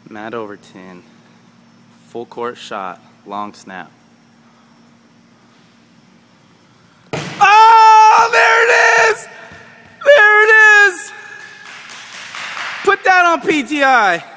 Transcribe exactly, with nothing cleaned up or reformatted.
Matt Overton, full court shot, long snap. Oh, there it is! There it is! Put that on P T I.